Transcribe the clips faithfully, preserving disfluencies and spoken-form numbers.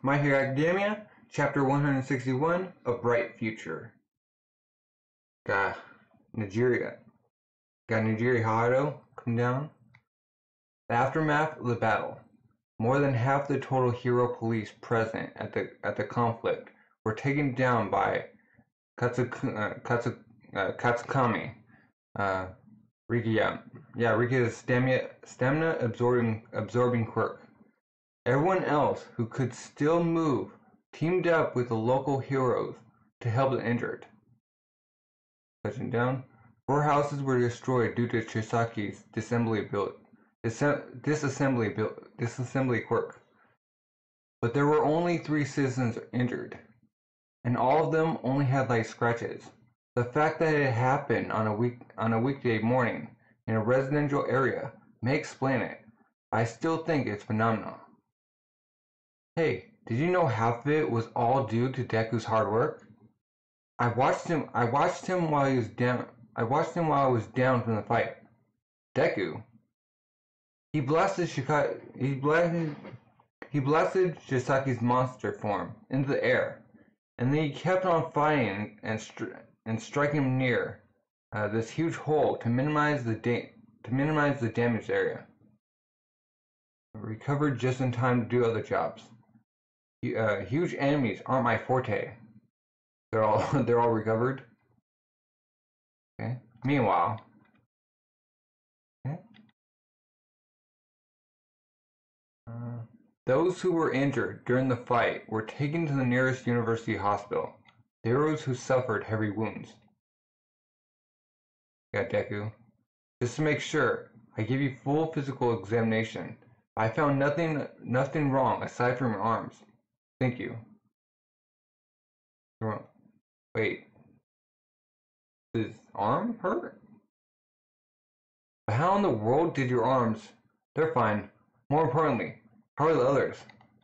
My Hero Academia, Chapter one hundred sixty-one, A Bright Future. Got Nigeria. Got Nigeri Hado come down. The aftermath of the battle. More than half the total hero police present at the at the conflict were taken down by Katsu, uh, Katsu, uh, Katsukami. Uh, Riki, yeah, yeah, Riki's stamina, stamina absorbing absorbing quirk. Everyone else who could still move teamed up with the local heroes to help the injured. Touching down, four houses were destroyed due to Chisaki's disassembly build, disassembly build, disassembly quirk. But there were only three citizens injured, and all of them only had light scratches. The fact that it happened on a week on a weekday morning in a residential area may explain it. I still think it's phenomenal. Hey, did you know half of it was all due to Deku's hard work? I watched him. I watched him while he was down. I watched him while I was down from the fight. Deku. He blasted Shika. He blasted. He blasted Shisaki's monster form into the air, and then he kept on fighting and stri- and striking him near uh, this huge hole to minimize the da- to minimize the damaged area. I recovered just in time to do other jobs. Uh, huge enemies aren't my forte. They're all they're all recovered. Okay. Meanwhile, okay. Uh, those who were injured during the fight were taken to the nearest university hospital. Heroes who suffered heavy wounds. Yeah, Deku. Just to make sure, I give you full physical examination. I found nothing nothing wrong aside from your arms. Thank you. Wait. His arm hurt? But how in the world did your arms? They're fine. More importantly, how are the others?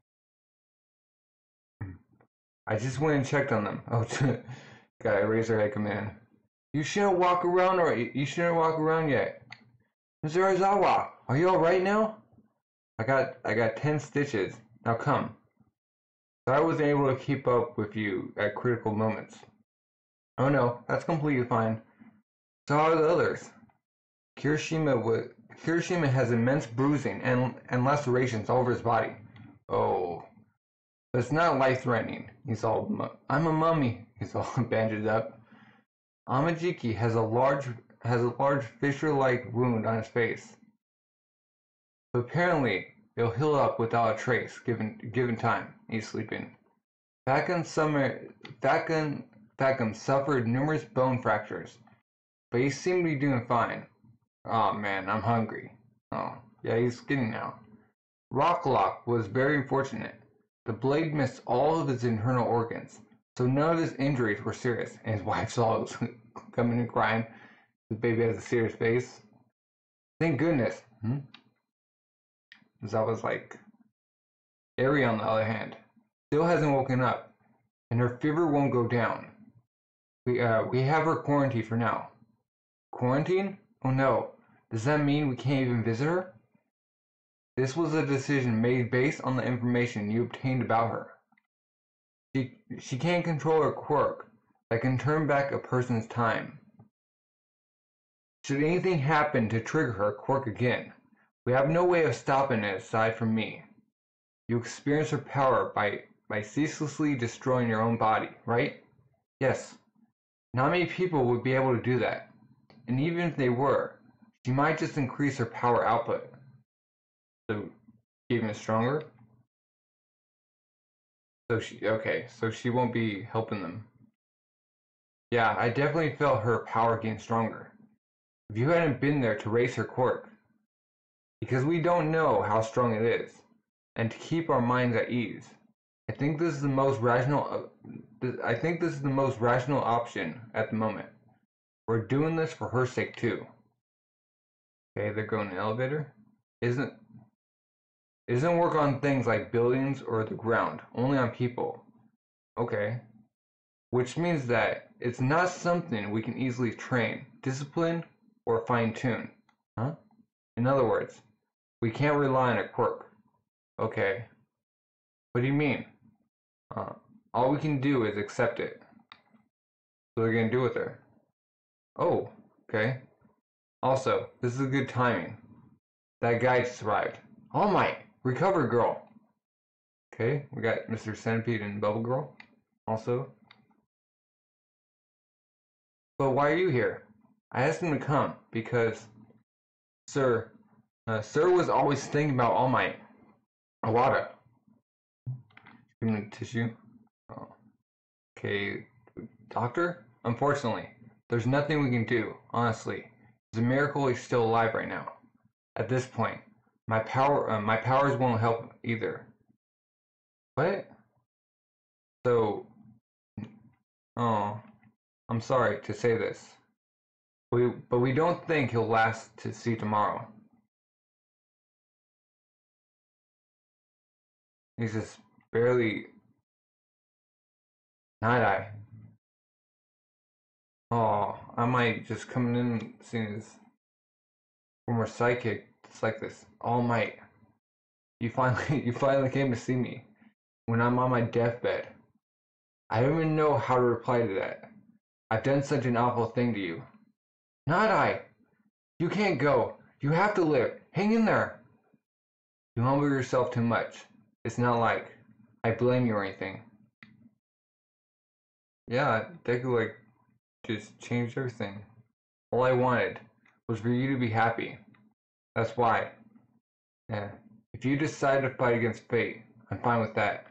I just went and checked on them. Oh, got Eraserhead command. You shouldn't walk around, or you shouldn't walk around yet. Mister Aizawa, are you all right now? I got, I got ten stitches. Now come. So I wasn't able to keep up with you at critical moments. Oh no, that's completely fine. So how are the others? Kirishima was, Kirishima has immense bruising and, and lacerations all over his body. Oh. But it's not life-threatening. He's all, I'm a mummy. He's all bandaged up. Amajiki has a large, has a large fissure-like wound on his face. But apparently, it'll heal up without a trace, given given time. He's sleeping. Facum summer, Facum, Facum suffered numerous bone fractures, but he seemed to be doing fine. Oh man, I'm hungry. Oh, yeah, he's skinny now. Rocklock was very unfortunate. The blade missed all of his internal organs, so none of his injuries were serious. And his wife saw it coming and crying. The baby has a serious face. Thank goodness. Hmm? That was like... Eri, on the other hand, still hasn't woken up, and her fever won't go down. We, uh, we have her quarantined for now. Quarantine? Oh no. Does that mean we can't even visit her? This was a decision made based on the information you obtained about her. She, she can't control her quirk that can turn back a person's time. Should anything happen to trigger her quirk again, we have no way of stopping it aside from me. You experience her power by, by ceaselessly destroying your own body, right? Yes. Not many people would be able to do that. And even if they were, she might just increase her power output. So, even stronger? So she, okay, so she won't be helping them. Yeah, I definitely felt her power gain stronger. If you hadn't been there to raise her quirk. Because we don't know how strong it is. And to keep our minds at ease. I think this is the most rational, uh, I think this is the most rational option at the moment. We're doing this for her sake too. Okay, they're going in the elevator. Isn't It doesn't work on things like buildings or the ground, only on people. Okay. Which means that it's not something we can easily train, discipline, or fine-tune. Huh? In other words, we can't rely on a quirk. Okay. What do you mean? Uh, all we can do is accept it. So they're gonna do with her. Oh, okay. Also, this is a good timing. That guy just arrived. All Might, recover girl. Okay, we got Mister Centipede and Bubble Girl. Also. But why are you here? I asked him to come because, sir, uh, sir was always thinking about All Might. Awada. Give me tissue. Oh. Okay, doctor? Unfortunately, there's nothing we can do, honestly. It's a miracle he's still alive right now. At this point, my power, uh, my powers won't help either. What? So, oh, I'm sorry to say this. We, but we don't think he'll last to see tomorrow. He's just barely... Night-Eye. Oh, I might just come in seeing this former psychic. It's like this. All Might. You finally, you finally came to see me when I'm on my deathbed. I don't even know how to reply to that. I've done such an awful thing to you. Night-Eye! You can't go. You have to live. Hang in there. You humble yourself too much. It's not like I blame you or anything. Yeah, they could like just change everything. All I wanted was for you to be happy. That's why. Yeah. If you decide to fight against fate, I'm fine with that.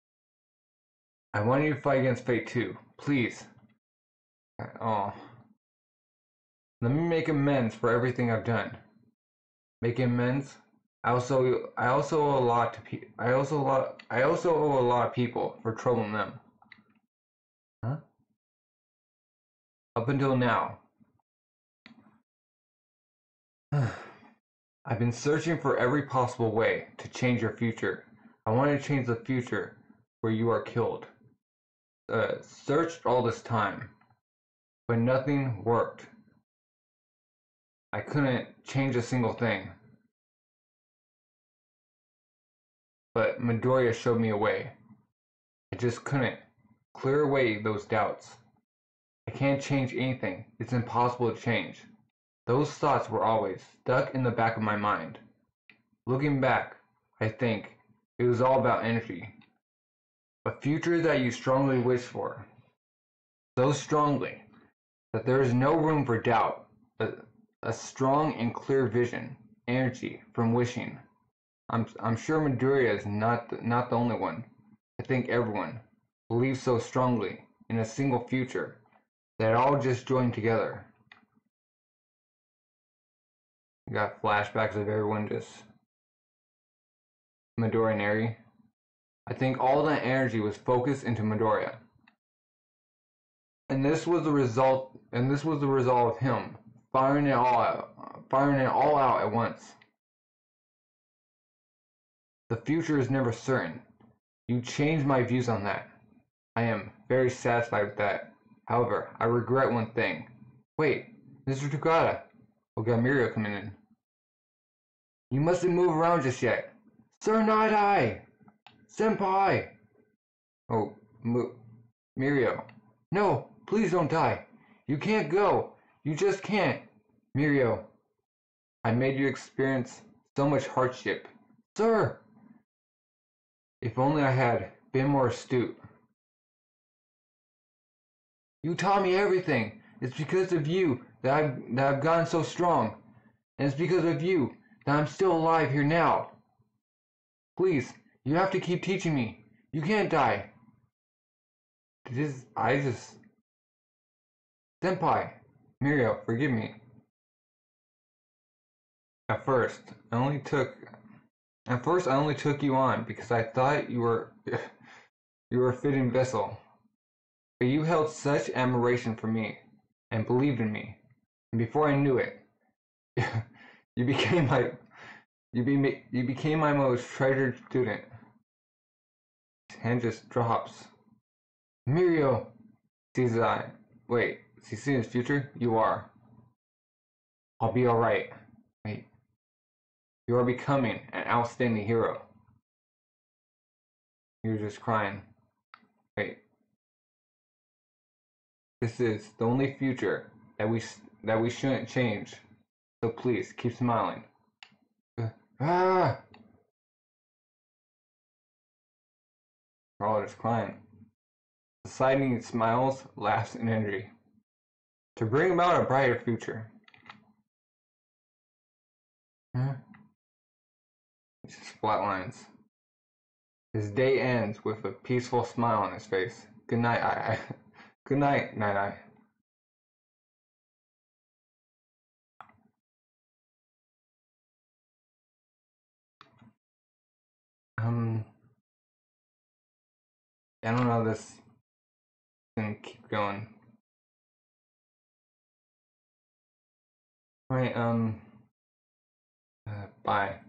I want you to fight against fate too. Please. Oh. Let me make amends for everything I've done. Make amends? I also I also owe a lot to pe- I also a lot I also owe a lot of people for troubling them. Huh? Up until now. I've been searching for every possible way to change your future. I want to change the future where you are killed. Uh, searched all this time, but nothing worked. I couldn't change a single thing. But Midoriya showed me a way. I just couldn't clear away those doubts. I can't change anything. It's impossible to change. Those thoughts were always stuck in the back of my mind. Looking back, I think it was all about energy. A future that you strongly wish for. So strongly that there is no room for doubt. A, a strong and clear vision. Energy from wishing. I'm, I'm sure Midoriya is not the, not the only one. I think everyone believes so strongly in a single future that it all just joined together. You got flashbacks of everyone just Midoriya and Eri. I think all that energy was focused into Midoriya. And this was the result and this was the result of him firing it all out firing it all out at once. The future is never certain. You changed my views on that. I am very satisfied with that. However, I regret one thing. Wait, Mister Takada. We got Mirio coming in. You mustn't move around just yet. Sir Night-Eye! Senpai! Oh, M- Mirio. No, please don't die. You can't go. You just can't. Mirio, I made you experience so much hardship. Sir! If only I had been more astute. You taught me everything. It's because of you that I've, that I've gotten so strong. And it's because of you that I'm still alive here now. Please, you have to keep teaching me. You can't die. This, I just... Senpai, Mirio, forgive me. At first, I only took... At first, I only took you on because I thought you were... you were a fitting vessel. But you held such admiration for me and believed in me. And before I knew it, you became my... You, be, you became my most treasured student. His hand just drops. Mirio sees his eye. Wait, is he seeing his future? You are. I'll be alright. Wait. You are becoming an outstanding hero. You're just crying. Wait. This is the only future that we that we shouldn't change. So please keep smiling. Uh, ah! Charlotte is crying. Society needs smiles, laughs, and energy to bring about a brighter future. Huh? He just flatlines. His day ends with a peaceful smile on his face. Good night, I. I. Good night, Night Eye. Um, I don't know. This is gonna keep going. Right. Um. Uh, bye.